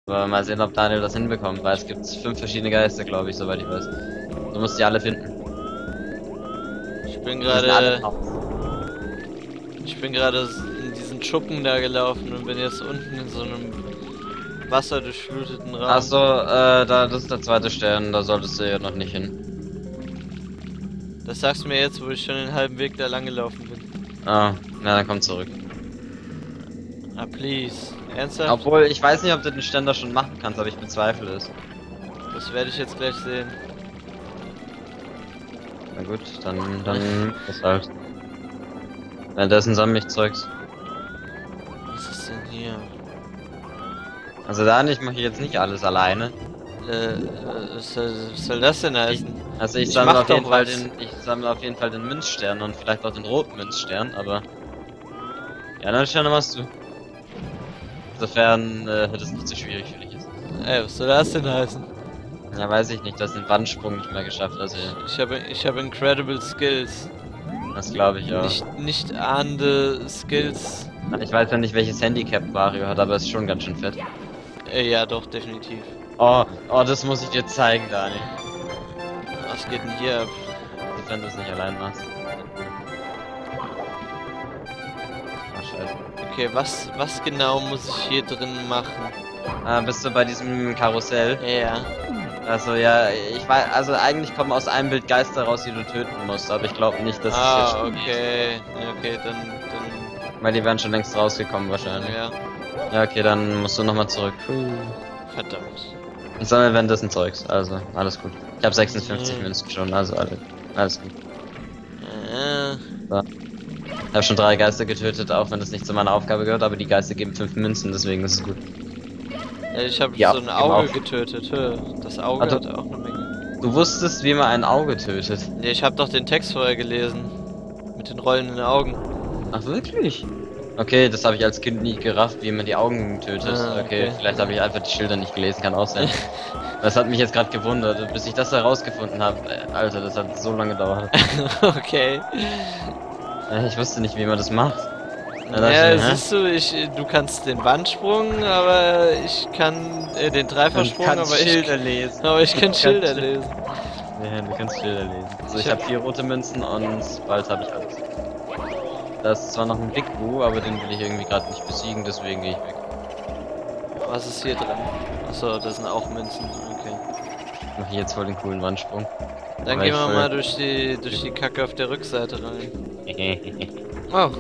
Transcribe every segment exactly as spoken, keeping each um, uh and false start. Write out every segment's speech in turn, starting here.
Aber mal sehen, ob Daniel das hinbekommt, weil es gibt fünf verschiedene Geister, glaube ich, soweit ich weiß. Du musst die alle finden. Ich bin Die sind alle gerade. raus. Ich bin gerade in diesen Schuppen da gelaufen und bin jetzt unten in so einem wasserdurchfluteten Raum. Achso, äh, da, das ist der zweite Stern, da solltest du ja noch nicht hin. Das sagst du mir jetzt, wo ich schon den halben Weg da lang gelaufen bin. Ah, na dann komm zurück. Ah, please. Ernsthaft? Obwohl, ich weiß nicht, ob du den Ständer schon machen kannst, aber ich bezweifle es. Das werde ich jetzt gleich sehen. Na gut, dann, dann das halt. Währenddessen sammle ich Zeugs. Was ist denn hier? Also Daniel, ich mache jetzt nicht alles alleine. Äh, was soll, was soll das denn heißen? Also ich Ich sammle mach auf jeden doch Fall was. den, ich sammle auf jeden Fall den Münzstern und vielleicht auch den roten Münzstern, aber die anderen Sterne machst du. Insofern äh, das nicht so schwierig für dich ist. Ey, was soll das denn heißen? Ja, weiß ich nicht, du hast den Wandsprung nicht mehr geschafft, also Ich habe, ich habe incredible Skills. das glaube ich auch. Nicht, nicht ahnende Skills. Ich weiß ja nicht, welches Handicap Mario hat, aber es ist schon ganz schön fett. Äh, ja, doch, definitiv. Oh, oh, das muss ich dir zeigen, Daniel. Was geht denn hier ab? Wenn du es nicht allein machst. Ach, scheiße. Okay, was, was genau muss ich hier drin machen? Ah, bist du bei diesem Karussell? Ja. Also ja, ich weiß, also eigentlich kommen aus einem Bild Geister raus, die du töten musst, aber ich glaube nicht, dass es Ah, jetzt schon okay. Ja, okay, dann, dann, ist. Weil die wären schon längst rausgekommen wahrscheinlich. ja. Ja, okay, dann musst du nochmal zurück. Verdammt. Ich sammle währenddessen Zeugs, also alles gut. Ich habe sechsundfünfzig Mhm. Münzen schon, also alles, alles gut. Äh, Ich habe schon drei Geister getötet, auch wenn das nicht zu meiner Aufgabe gehört, aber die Geister geben fünf Münzen, deswegen ist es gut. ja, ich habe Ja, so ein gib Auge auf. getötet. Hö, das Auge Also- hat auch eine Menge. Du wusstest, wie man ein Auge tötet. Ja, ich habe doch den Text vorher gelesen. Mit den rollenden Augen. Ach wirklich? Okay, das habe ich als Kind nie gerafft, wie man die Augen tötet. Ah, okay. okay. Vielleicht habe ich einfach die Schilder nicht gelesen, kann auch sein. Das hat mich jetzt gerade gewundert, bis ich das herausgefunden habe. Alter, das hat so lange gedauert. Okay. Äh, Ich wusste nicht, wie man das macht. Da dachte Ja, ich mir, hä? siehst du, ich, du kannst den Wandsprung, aber ich kann äh, den Dreifachersprung, Du aber kannst ich, Schilder lesen. aber ich kann Du Schilder kannst Schil- lesen. Ja, du kannst Schilder lesen. Also Ich ich hab- habe vier rote Münzen und bald habe ich alles. Da ist zwar noch ein Big Boo, aber den will ich irgendwie gerade nicht besiegen, deswegen gehe ich weg. Was ist hier dran? Achso, das sind auch Münzen. Okay. Ich mache jetzt voll den coolen Wandsprung. Dann Weil gehen ich wir voll- mal durch die durch die Kacke auf der Rückseite rein. Oh.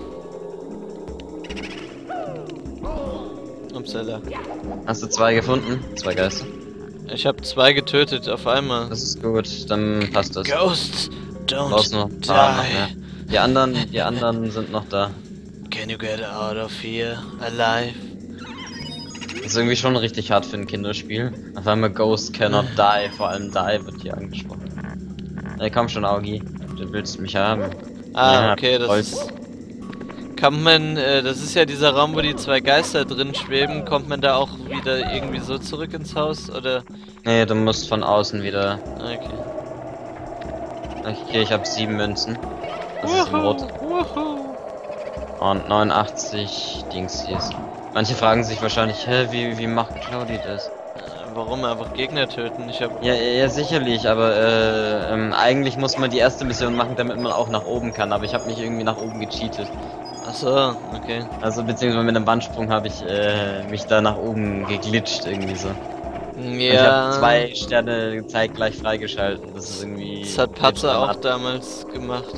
Upsala. Hast du zwei gefunden? Zwei Geister. Ich habe zwei getötet auf einmal. Das ist gut, dann passt das. Ghosts, Brauchst noch don't ein paar noch die. mehr. Die anderen, die anderen sind noch da. Can you get out of here alive? Das ist irgendwie schon richtig hart für ein Kinderspiel. Auf einmal Ghost cannot die, vor allem die wird hier angesprochen. Ey, komm schon, Augi. Du willst mich haben. Ah, Ja, okay, das voll. ist. Kann man, äh, das ist ja dieser Raum, wo die zwei Geister drin schweben. Kommt man da auch wieder irgendwie so zurück ins Haus oder? Nee, du musst von außen wieder. Okay. Okay, ich habe sieben Münzen. Das ist ein Rot. Wuhu. Und neunundachtzig Dingsies. Manche fragen sich wahrscheinlich, hä, wie, wie macht Claudi das? Äh, Warum einfach Gegner töten? Ich hab. Ja, ja, sicherlich, aber äh, ähm, eigentlich muss man die erste Mission machen, damit man auch nach oben kann, aber ich habe mich irgendwie nach oben gecheatet. Achso, okay. Also beziehungsweise mit einem Wandsprung habe ich äh, mich da nach oben geglitscht irgendwie so. Und ich Ja. habe zwei Sterne zeitgleich freigeschalten. Das ist irgendwie. Das hat Patzer auch damals gemacht.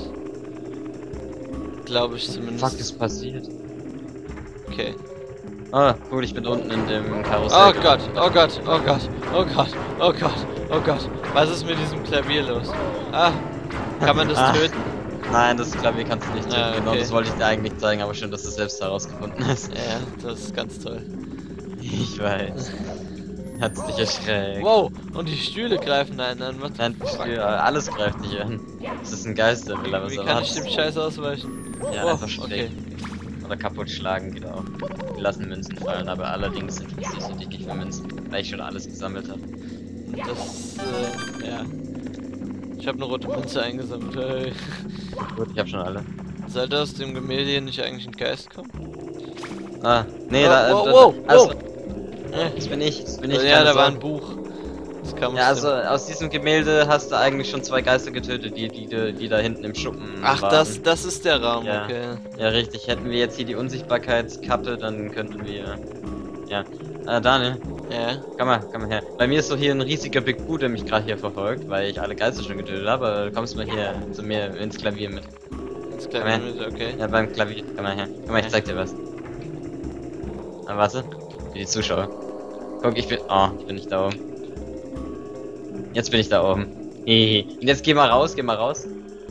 Glaube ich zumindest. Fuck ist passiert. Okay. Ah, cool, ich bin unten in dem Oh Karussell. Gott, oh Gott, oh Gott, oh Gott, oh Gott, oh Gott. Was ist mit diesem Klavier los? Ah, kann man das Ah. töten? Nein, das Klavier kannst du nicht töten. Ah, Genau, okay. das wollte ich dir eigentlich zeigen, aber schön, dass du selbst herausgefunden hast. Ja, das ist ganz toll. Ich weiß. Hat's dich erschreckt. Wow, und die Stühle greifen einen an. Was Nein, ja, alles greift dich an. Das ist ein Geister, will er was Wie kann ich erwartest dem du? Scheiß ausweichen? Ja, Wow, einfach schräg. Oder kaputt schlagen geht auch. Wir lassen Münzen fallen, aber allerdings interessierst du dich nicht für Münzen, weil ich schon alles gesammelt habe. Das, äh, ja. Ich habe eine rote Münze eingesammelt. Hey. Gut, ich habe schon alle. Sollte aus dem Gemälde hier nicht eigentlich ein Geist kommen? Ah, nee, Oh, da, wow, da, wow, also, Äh. Das bin ich, das bin ich. Ja, keine da war ein Sorge. Buch. Das kam Ja, aus also dem- aus diesem Gemälde hast du eigentlich schon zwei Geister getötet, die, die, die, die da hinten im Schuppen Ach, waren. das, das ist der Raum, Ja. okay. Ja, richtig. Hätten wir jetzt hier die Unsichtbarkeitskappe, dann könnten wir. Ja. Äh, Daniel, Ja. komm mal, komm mal her. Bei mir ist so hier ein riesiger Big Boo, der mich gerade hier verfolgt, weil ich alle Geister schon getötet habe. Aber du kommst mal hier zu mir ins Klavier mit. Das Komm Klavier her. mit, okay. Ja, beim Klavier. Komm mal her. Komm mal, ich zeig dir was. Ah, warte. Für die Zuschauer. Guck, ich bin. Oh, ich bin nicht da oben. Jetzt bin ich da oben. Hehe. Und jetzt geh mal raus, geh mal raus.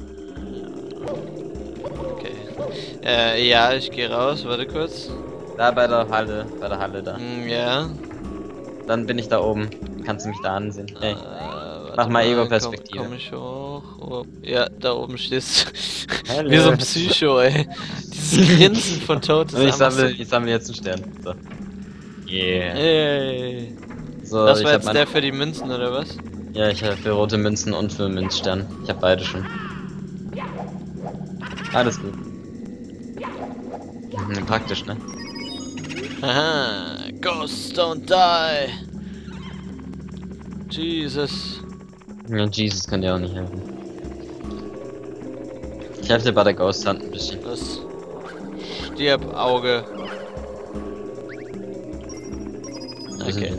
Okay. Äh, ja, ich gehe raus, warte kurz. Da bei der Halle, bei der Halle da. Hm, ja. Dann bin ich da oben. Kannst du mich da ansehen? Hey. Äh, warte Mach mal Komm, Ego-Perspektive. komm ich hoch? Oh, ja, da oben stehst du. Hallo. Wie so ein Psycho, ey. Dieses Grinsen von Toad ist Und ich einfach sammle, ich sammle jetzt einen Stern. So. so... Yeah. Ey. So, Das ich war hab jetzt mein, der für die Münzen, oder was? Ja, ich habe für rote Münzen und für Münzstern. Ich habe beide schon. Alles gut. Mhm, praktisch, ne? Aha. Ghosts don't die. Jesus. Ja, Jesus kann dir auch nicht helfen. Ich helfe dir bei der Ghost Hand ein bisschen. Das stirb Auge. Okay.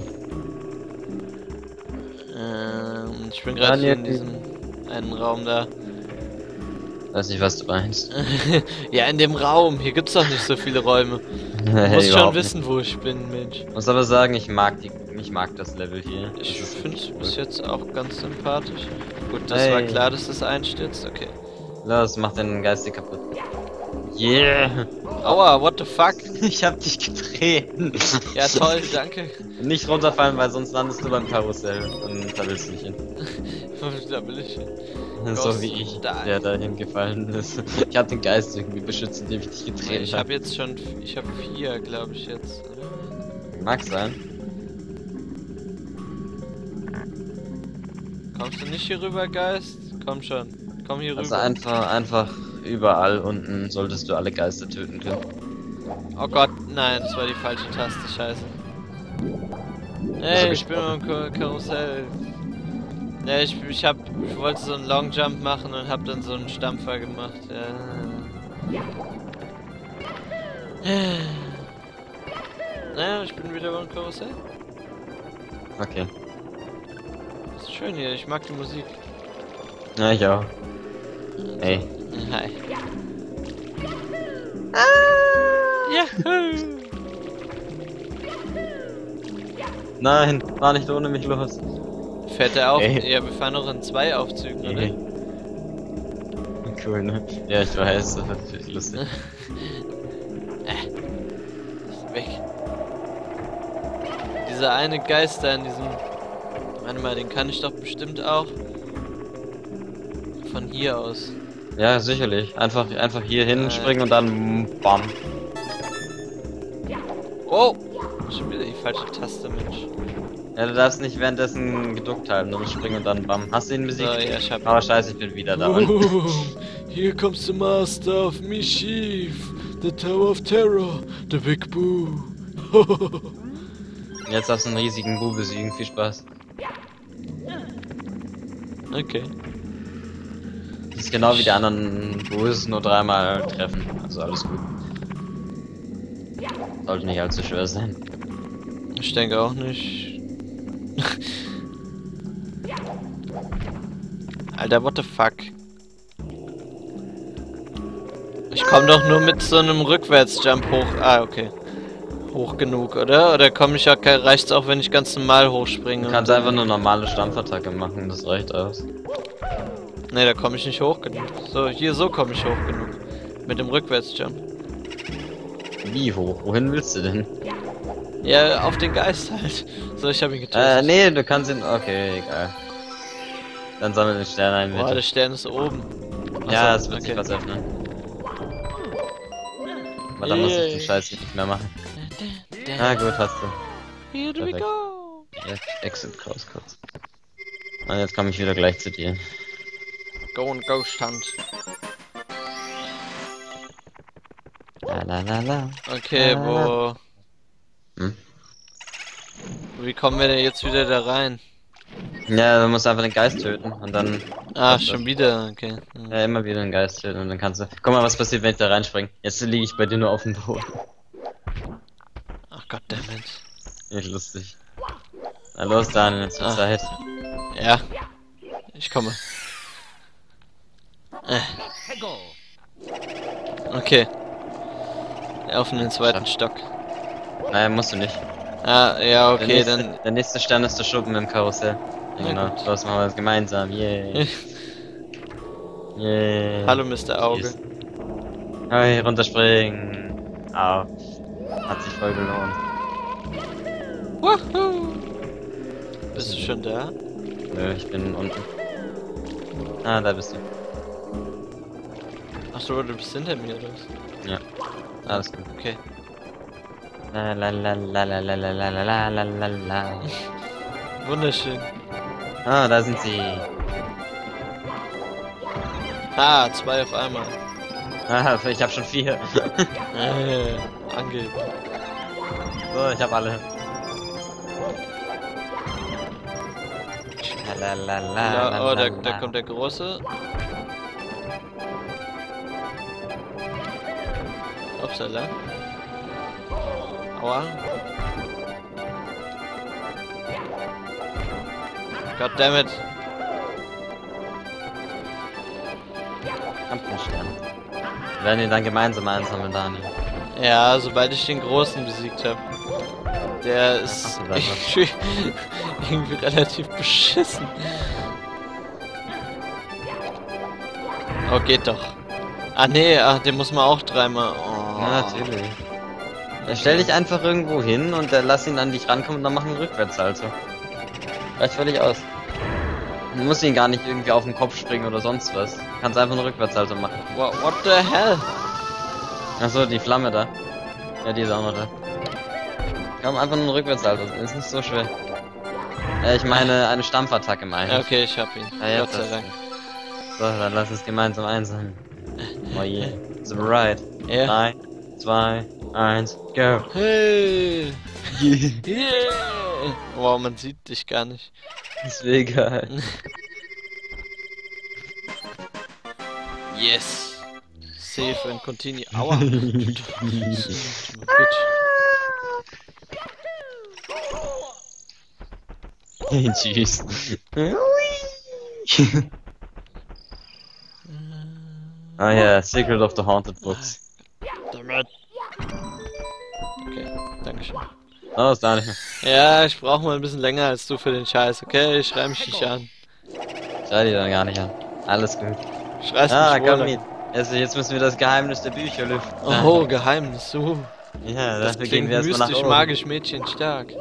Ähm, ich bin gerade hier in diesem einen Raum da. Weiß nicht, was du meinst. Ja, in dem Raum. Hier gibt's doch nicht so viele Räume. Du Hey, musst schon überhaupt wissen, wo ich bin, Mensch. nicht. Muss aber sagen, ich mag die, ich mag das Level hier. Ich Das ist finde es richtig bis cool. jetzt auch ganz sympathisch. Gut, das Hey. war klar, dass das einstürzt. Okay. Los, mach den Geist kaputt. Yeah! Aua, what the fuck? Ich hab dich getreten. Ja, toll, danke. Nicht runterfallen, weil sonst landest du beim Karussell. Und da willst du nicht hin. Da will ich hin. So Ghost wie ich, die. der da hingefallen ist. Ich hab den Geist irgendwie beschützt, indem ich dich getreten Ich habe. habe jetzt schon, ich habe vier, glaube ich jetzt. Oder? Mag sein. Kommst du nicht hier rüber, Geist? Komm schon, komm hier Also rüber. einfach, einfach überall unten solltest du alle Geister töten können. Oh Gott, nein, das war die falsche Taste, scheiße. Ey, ich bin am Kar Karussell. Ja, ich, ich hab, ich wollte so einen Long Jump machen und hab dann so einen Stampfer gemacht. Ja. Naja, ich bin wieder beim Karussell. Okay. Das ist schön hier, ich mag die Musik. Ja, ich auch. Ey. Hi. Juhu! Nein, fahr nicht ohne mich los. Fährt der auf? Ey. Ja, wir fahren noch in zwei Aufzügen, oder? Ey. Cool, ne? Ja, ich weiß, das ist natürlich lustig. Weg. Dieser eine Geist da in diesem... Warte mal, den kann ich doch bestimmt auch... Von hier aus. Ja, sicherlich. Einfach, einfach hier Äh. hinspringen und dann bam. Oh! Schon wieder die falsche Taste, Mensch. Ja, du darfst nicht währenddessen geduckt halten, du musst springen und dann bam. Hast du ihn So, besiegt? ja, ich hab... Aber scheiße, ich bin wieder da. unten. Here comes the master of mischief, the Tower of Terror, the Big Boo. Jetzt hast du einen riesigen Bu besiegen, viel Spaß. Okay. Das ist genau wie die anderen Bus, nur dreimal treffen. Also alles gut. Sollte nicht allzu schwer sein. Ich denke auch nicht. Alter, what the fuck? Ich komme doch nur mit so einem Rückwärtsjump hoch. Ah, okay. Hoch genug, oder? Oder komme ich ja, reicht's auch, wenn ich ganz normal hochspringe? Du kannst einfach nur normale Stampfattacke machen, das reicht aus. Ne, da komme ich nicht hoch genug. So, hier so komme ich hoch genug. Mit dem Rückwärtsjump. Wie hoch? Wohin willst du denn? Ja, auf den Geist halt. So, ich habe ihn getötet. Äh, nee, du kannst ihn. Okay, egal. Dann sammel den Stern ein, Boah, der bitte. Stern ist oben. Ja, Achso, es wird sich okay. was öffnen. Aber dann muss ich den Scheiß nicht mehr machen. Ah, gut, hast du. Here we Perfekt. go. Jetzt Exit raus kurz. Und jetzt komme ich wieder gleich zu dir. Go and Ghost Hunt. La la la la. Okay, Ah. wo... Hm? wie kommen wir denn jetzt wieder da rein? Ja, du musst einfach den Geist töten und dann. Ah, das- schon wieder, okay. Hm. Ja, immer wieder den Geist töten und dann kannst du. Guck mal, was passiert, wenn ich da reinspringe. Jetzt liege ich bei dir nur auf dem Boden. Ach goddammit. Nicht lustig. Na los, Daniel, jetzt wird Ah. Zeit. Ja. Ich komme. Äh. Okay. Auf in den zweiten Stock. Naja, musst du nicht. Ah, ja, Der okay, nächste, dann. der nächste Stern ist der Schuppen im Karussell. Ja, Na genau. gut. Los, machen wir das gemeinsam. Yeah. Yeah. Hallo, Mister Auge. Tschüss. Hey, runterspringen. Au. Hat sich voll gelohnt. Woohoo! Bist du schon da? Nö, ich bin unten. Ah, da bist du. Ach so, du bist hinter mir, oder was? Ja. Alles gut. Okay. La la la la la la la la la la la la. Wunderschön. Ah, da sind sie. Ah, zwei auf einmal. Ah, ich hab schon vier. Äh, angeben. So, ich hab alle. La la la la Ja, la oh, da, la. da kommt der Große. Upsala. Aua. Goddammit. Kampfstern. Wir werden ihn dann gemeinsam einsammeln, Daniel. Ja, sobald ich den Großen besiegt habe. Der ist Ach, das irgendwie, irgendwie relativ beschissen. Oh, geht doch. Ah nee, ach, den muss man auch dreimal. Oh. Ja, natürlich. Ja, stell dich einfach irgendwo hin und äh, lass ihn an dich rankommen und dann machen wir Rückwärtssalto. Reicht völlig aus. Du musst ihn gar nicht irgendwie auf den Kopf springen oder sonst was. Du kannst einfach einen Rückwärtssalto machen. What, what the hell? Achso, die Flamme da. Ja, die ist auch noch da. Komm, einfach nur einen Rückwärtssalto. Ist nicht so schwer. Äh, ich meine, eine Stampfattacke meine Ja, ich. okay, ich hab ihn. Ah, jetzt Gott sei hast Dank. So, dann lass uns gemeinsam einsammeln. Oh je. Yeah. So bereit. Ja. drei, zwei, eins, go. Hey! Yeah. Yeah! Wow, man sieht dich gar nicht. Ist mir egal. Yes! Save and continue. Aua! Du Bitch. Tschüss. Ah ja, Secret of the Haunted Books. Damit. Okay, dankeschön. Oh, ist da nicht mehr. Ja, ich brauche mal ein bisschen länger als du für den Scheiß, okay? Ich schrei mich nicht an. Schau die dann gar nicht an. Alles gut. Schreist Ah, mich wohl komm an. mit. Also jetzt müssen wir das Geheimnis der Bücher lüften. Oh, Geheimnis, so. Ja, Das dafür gehen klingt wir erstmal nach mystisch, oben. magisch, Mädchen, stark.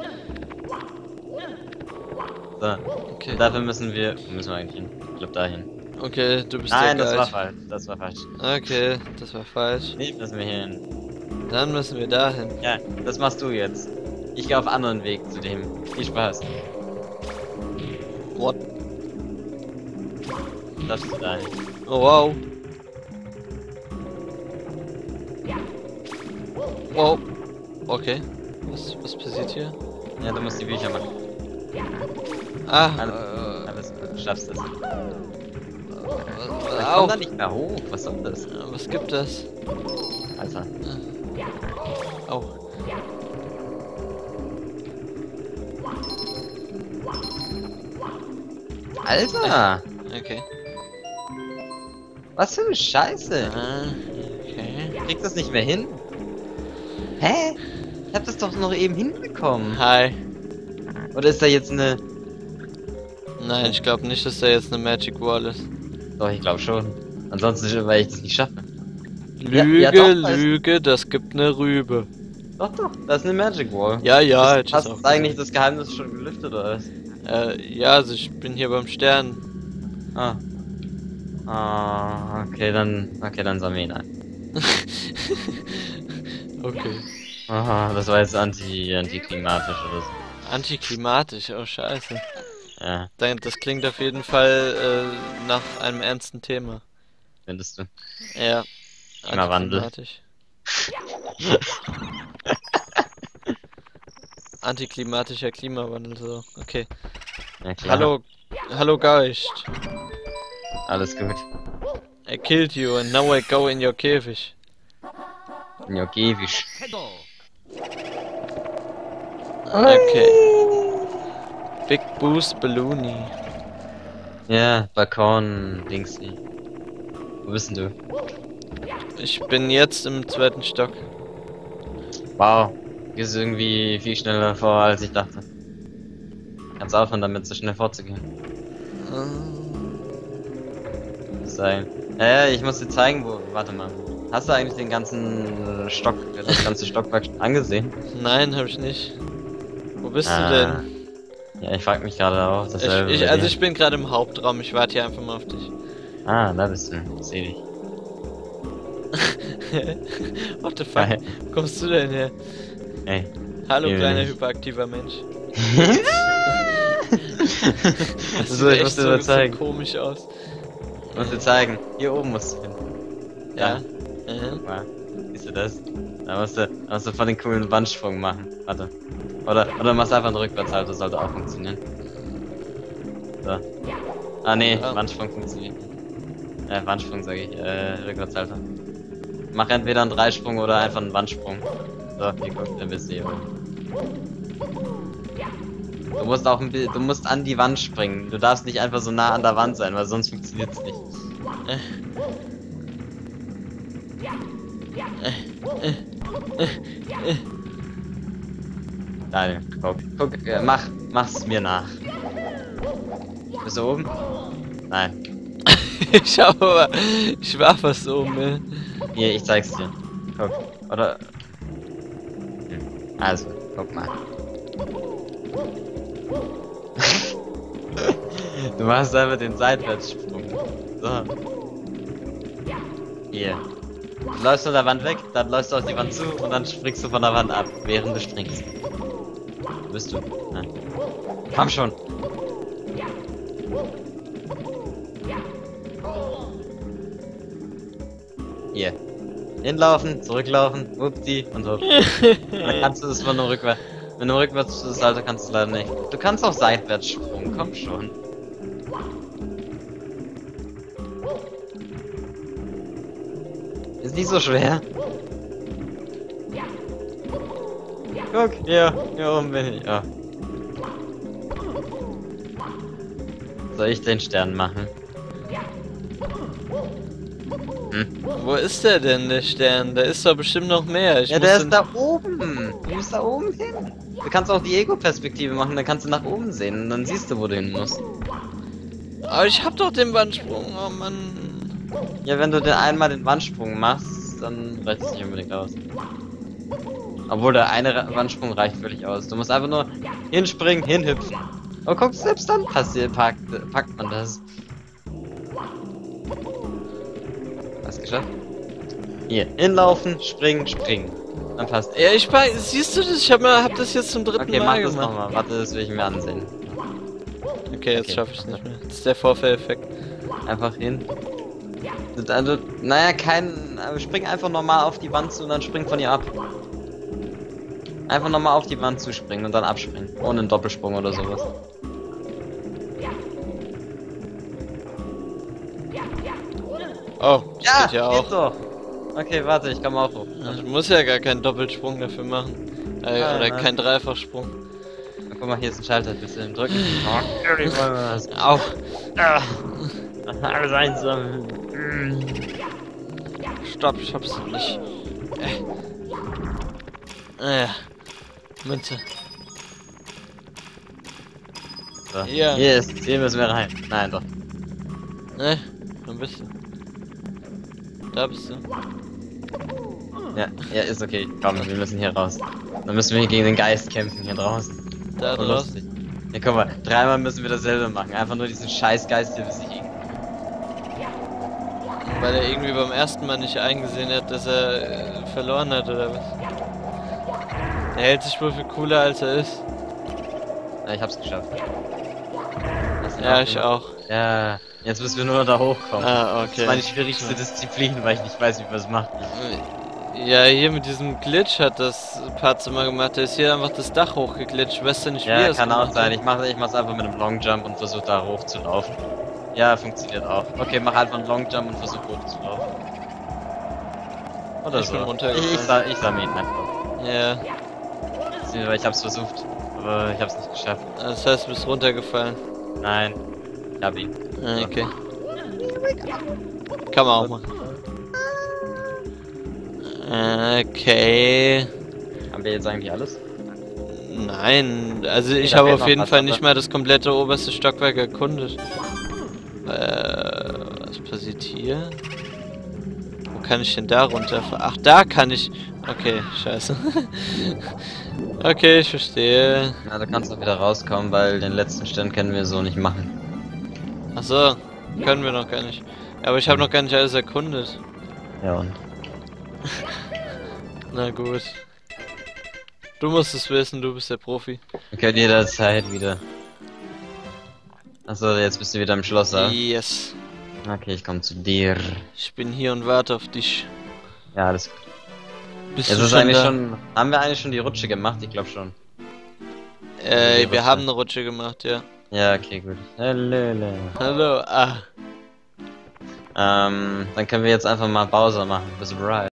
So. Okay. Dafür müssen wir... Wo müssen wir eigentlich hin? Ich glaube dahin. Okay, du bist Nein, der das war Guide. falsch. Das war falsch. Okay, das war falsch. Nee, müssen wir hier hin. Dann müssen wir dahin. Ja, das machst du jetzt. Ich gehe auf anderen Weg zu dem. Viel Spaß. What? Das ist da nicht. Oh, wow. Wow. Okay. Was, was passiert hier? Ja, du musst die Bücher machen. Ah, Alles, äh, alles gut. Du schaffst es. äh, Ich au. komm da nicht mehr hoch. Was soll das? Was gibt das? Alter. Au. Alter! Okay. Was für eine Scheiße! Ah, okay. Ich krieg das nicht mehr hin. Hä? Ich hab das doch noch eben hinbekommen. Hi. Oder ist da jetzt eine... Nein, ich glaube nicht, dass da jetzt eine Magic Wall ist. Doch, ich glaube schon. Ansonsten, weil ich das nicht schaffe. Lüge, Ja, ja, doch, da ist- Lüge, das gibt eine Rübe. Doch, doch, da ist eine Magic Wall. Ja, ja, hätte das, ich hast auch du eigentlich gesehen. das Geheimnis schon gelüftet, oder was? Äh, ja, also ich bin hier beim Stern. Ah. Ah, okay, dann... Okay, dann sammeln wir ihn ein. Okay. Aha, das war jetzt anti, antiklimatisch oder so. Antiklimatisch, oh scheiße. Ja, Dann- Das klingt auf jeden Fall äh, nach einem ernsten Thema. findest du. Ja. Klimawandel. Antiklimatisch. Antiklimatischer Klimawandel, so. Okay. Ja, klar. Hallo, hallo Geist. Alles gut. I killed you and now I go in your Käfig. Ja, Gewisch. Okay. Big Boost Balloony. Ja, Balkon, Dingsy. Wo bist denn du? Ich bin jetzt im zweiten Stock. Wow. Gehst irgendwie viel schneller vor, als ich dachte. Kannst aufhören, damit so schnell vorzugehen. Sein. Ja, ja, ich muss dir zeigen, wo. Warte mal. Hast du eigentlich den ganzen Stock, das ganze Stockwerk schon angesehen? Nein, hab ich nicht. Wo bist Ah. du denn? Ja, ich frag mich gerade auch. Ich, Dasselbe ich, bei also dir. ich bin gerade im Hauptraum, ich warte hier einfach mal auf dich. Ah, da bist du. Ich seh dich. What the fuck? Geil. Wo kommst du denn her? Ey. Hallo Hier bin kleiner ich. hyperaktiver Mensch. Das So, sieht ich echt muss dir so, mal zeigen. so komisch aus. Ich muss dir zeigen. Hier oben musst du hin. Ja. Ja. Mhm. Ja. Siehst du das? Da musst du, da musst du voll den coolen Wandsprung machen. Warte. Oder, oder machst einfach einen Rückwärtshalter, sollte auch funktionieren. So. Ah nee, Ah. Wandsprung funktioniert nicht. Äh, Wandsprung sag ich, äh, Rückwärtshalter. Mach entweder einen Dreisprung oder einfach einen Wandsprung. So, hier guck, dann bist du hier oben. Du musst auch ein bisschen, du musst an die Wand springen. Du darfst nicht einfach so nah an der Wand sein, weil sonst funktioniert's nicht. Daniel, guck, guck, äh, mach, mach's mir nach. Bist du oben? Nein. Ich hab aber. Ich war fast oben, ne? Hier, ich zeig's dir. Guck, oder... Hm. Also, guck mal. Du machst einfach den Seitwärtssprung. So. Hier. Du läufst von der Wand weg, dann läufst du auf die Wand zu und dann springst du von der Wand ab, während du springst. Wo bist du? Ah. Komm schon. Hier. Hinlaufen, zurücklaufen, wupti und so. Dann kannst du das von dem Rückwärts. Wenn du rückwärts bist, Alter, kannst du leider nicht. Du kannst auch seitwärts springen, komm schon. Ist nicht so schwer. Guck, hier, hier oben bin ich. Ja. Soll ich den Stern machen? Hm? Wo ist der denn, der Stern? Da ist doch bestimmt noch mehr. Ich Ja, muss der den- ist da oben. Du musst da oben hin. Du kannst auch die Ego-Perspektive machen, dann kannst du nach oben sehen und dann siehst du, wo du hin musst. Aber ich hab doch den Wandsprung, oh Mann. Ja, wenn du den einmal den Wandsprung machst, dann reicht es nicht unbedingt aus. Obwohl der eine Ra- Wandsprung reicht völlig aus. Du musst einfach nur hinspringen, hinhüpfen. Oh, guck, selbst dann passiert, packt, packt man das. Hast du geschafft? Hier, hinlaufen, springen, springen. Dann passt. Ja, ich war, siehst du das? Ich hab, mal, hab das jetzt zum dritten Okay, mach Mal das gemacht. nochmal. Warte, das will ich mir ansehen. Okay, jetzt Okay. schaffe ich es nicht mehr. Das ist der Vorführeffekt. Einfach hin. Und Also, naja, kein. aber Spring einfach normal auf die Wand zu und dann spring von ihr ab. Einfach nochmal auf die Wand zu springen und dann abspringen. Ohne einen Doppelsprung oder sowas. Oh, das Ja, geht ja auch. geht doch. Okay, warte, ich komme auch hoch. Ich muss ja gar keinen Doppelsprung dafür machen. Äh, Nein, oder nein. keinen Dreifachsprung. Guck mal, hier ist ein Schalter. Bist du im Drücken? Oh, Au. Ah. Alles einsam. Stopp, ich hab's nicht. Äh. Äh. Münze. So. Ja. Hier ist, hier müssen wir rein. Nein, doch. Ne? Wo bist du? Da bist du. Ja, ja, ist okay. Komm, wir müssen hier raus. Dann müssen wir gegen den Geist kämpfen hier draußen. Da Voll draußen. lustig. Ja, guck mal, dreimal müssen wir dasselbe machen. Einfach nur diesen scheiß Geist hier besiegen. Weil er irgendwie beim ersten Mal nicht eingesehen hat, dass er äh, verloren hat, oder was? Er hält sich wohl für cooler, als er ist. Ja, ich hab's geschafft. Hast du Ja, auch ich gemacht? auch. Ja, jetzt müssen wir nur noch da hochkommen. Ah, Das okay. ist meine schwierigste Disziplin, weil ich nicht weiß, wie man es macht. Ja, hier mit diesem Glitch hat das Parts immer gemacht. Der ist hier einfach das Dach hochgeglitscht. Weißt du nicht, wie Ja, er es kann auch gemacht sein. hat? Ich mache ich mach's einfach mit einem Long Jump und versuche da hoch zu laufen. Ja, funktioniert auch. Okay, mach einfach einen Long Jump und versuch hoch zu laufen. Oder Ich so. bin runtergefallen. Ich, ich, sa- ich sammle ihn einfach. Ja, Weil ich hab's versucht, aber ich hab's nicht geschafft. das heißt, du bist runtergefallen. Nein, ich hab ihn. Ah, okay. Kann man auch machen. Okay. Haben wir jetzt eigentlich alles? Nein, also ich Da habe fehlt auf noch jeden was, Fall aber- nicht mal das komplette oberste Stockwerk erkundet. Äh, was passiert hier? Wo kann ich denn da runter? Ach, da kann ich. Okay, scheiße. Okay, ich verstehe. Na, da kannst du auch wieder rauskommen, weil den letzten Stand können wir so nicht machen. Ach so, können wir noch gar nicht. Aber ich habe noch gar nicht alles erkundet. Ja und? Na gut. Du musst es wissen, du bist der Profi. Wir können jederzeit wieder. Achso, jetzt bist du wieder im Schloss, ja? Yes. Okay, ich komme zu dir. Ich bin hier und warte auf dich. Ja, alles gut. Bist Jetzt du ist schon eigentlich da? schon. Haben wir eigentlich schon die Rutsche gemacht? Ich glaube schon. Äh, die wir Rutsche. haben eine Rutsche gemacht, ja. Ja, okay, gut. Hallöle. Hallo, ah. Ähm, dann können wir jetzt einfach mal Bowser machen. Bist du bereit?